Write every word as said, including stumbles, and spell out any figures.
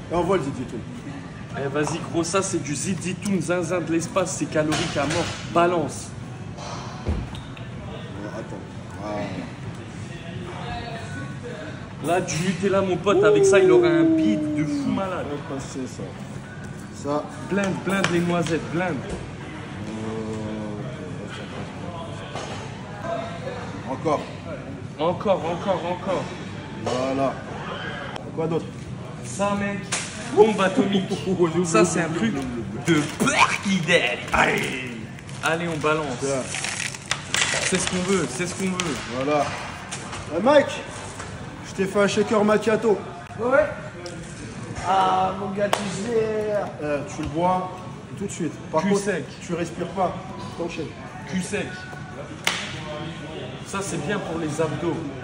Et envoie le zitoun. Eh vas-y gros, ça c'est du zitoun, zinzin de l'espace, c'est calorique à mort. Balance. Bon, attends. Ah. Là, du Nutella, mon pote, avec ça, il aura un beat de fou malade. Ouais, passer ça. Ça. Blinde, blinde les noisettes, blinde. Euh, Encore. Encore, encore, encore. Voilà. Quoi d'autre? Ça, mec, bombe atomique. Ça, c'est un truc de Perkidel. Allez, allez, on balance. C'est ce qu'on veut, c'est ce qu'on veut. Voilà. Eh, Mike, je t'ai fait un shaker macchiato. Ouais. Ah, mon gars, tu gères. Euh, tu le bois tout de suite. Par Cul contre, sec. tu respires pas. T'enchaînes. Cul sec. Ça, c'est bien pour les abdos.